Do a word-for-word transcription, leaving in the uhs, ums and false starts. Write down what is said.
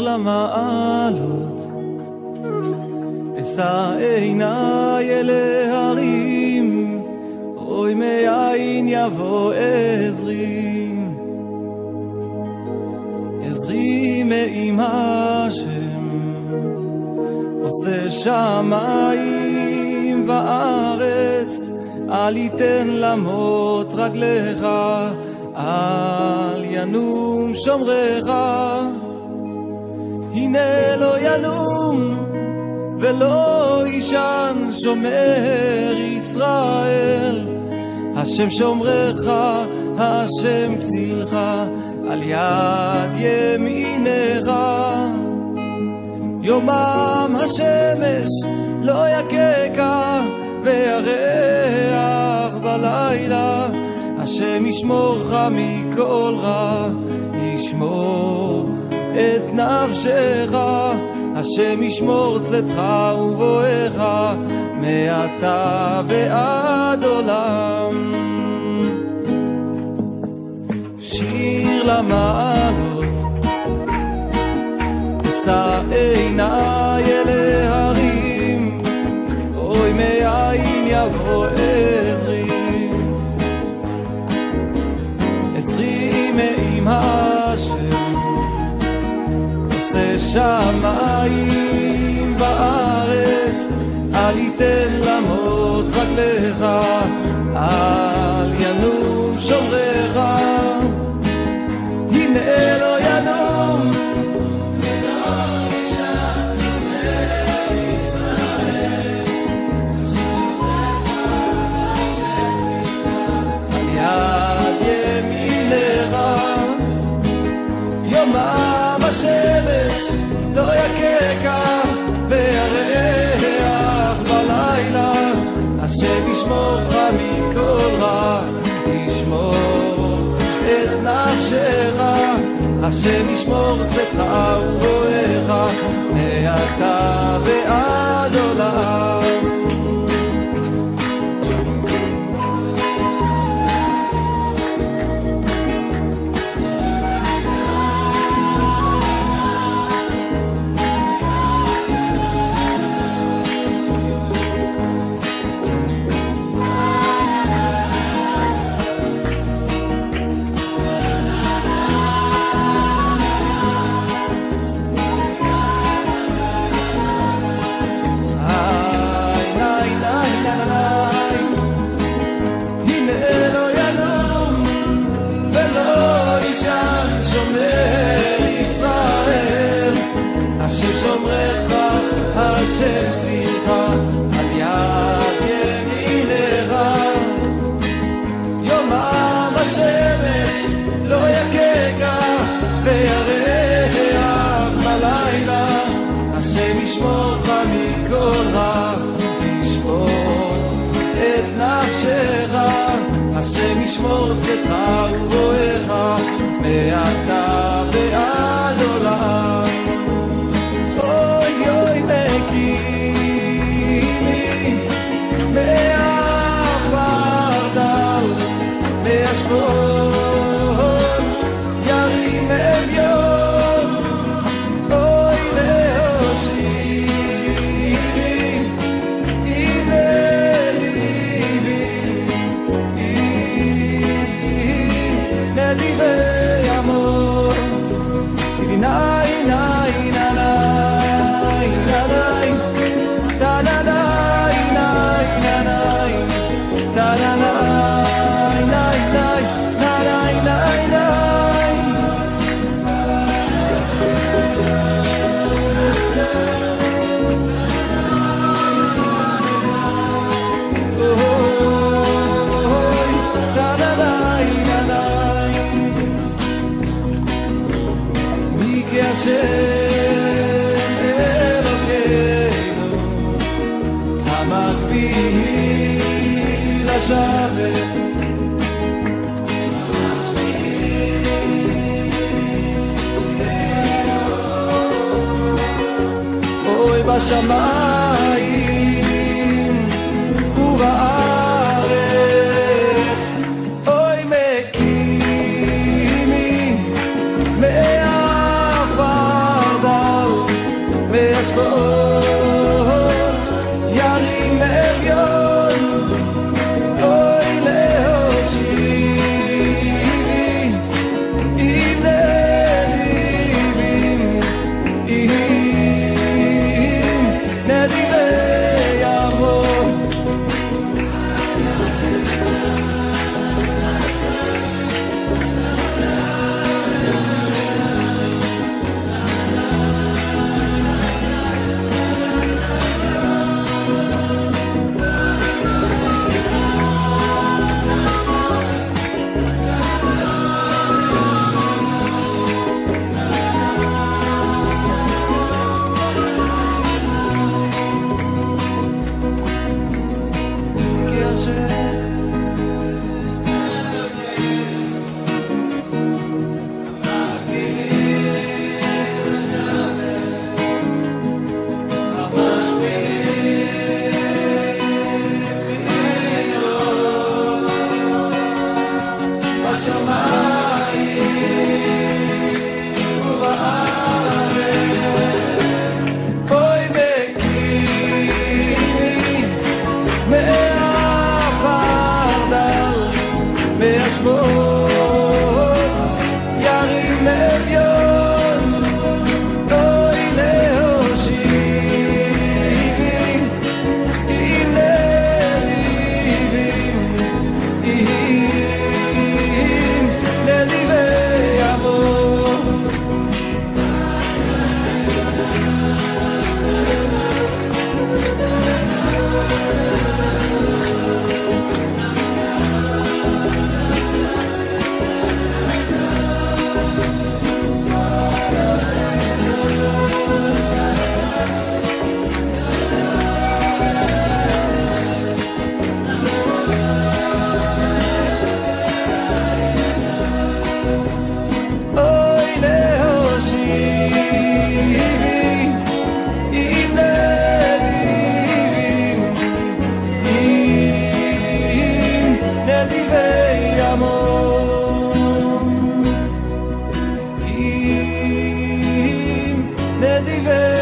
למעלות, אשא עיניי אל ההרים, אוי מאין יבוא עזרי, עזרי מעם השם, עושה שמיים וארץ, אל יתן למות רגליך, אל ינום שומרך, הנה לא ינום ולא ישן שומר ישראל, השם שומרך, השם צילך, על יד ימינך, יומם השמש לא יקקה, וירח בלילה, השם ישמורך מכל רע, ישמור את נפשך, השם ישמור צאתך ובואך, מעתה ועד עולם. שיר למעלות, אשא עיניי אל ההרים, אוי מאין יבוא עזרי, עזרי מעם השם, עושה שמיים וארץ, אל יתן למות רגליך, אל ינום שומרך, הנה לא ינום יומם השמש לא יקקה, וירח בלילה, השם ישמורך מכל רע, ישמור את נפשך, השם ישמור צאתך ובואך, מעתה ועד עולם. השם שומרך, השם צילך, על יד ימינך, יומם השמש לא יקקה, וירח בלילה, השם ישמורך מכל רע, ישמור את נפשך, השם ישמור צאתך ובואך, מעתה ועד עולם. מהשפות ירים אביון, אוי להושיבים עם נדיבים, עם נדיבי אמור, תנאי נאי נאי נאי תנאי נאי נאי תנאי השם אלוקינו המקביל לשבת, אוי בשמיים ובארץ, אוי מקימי מעפר דם ישבות ירים אביון אוי להושיבים עם נדיבים עם נדיבי עמוק Nedive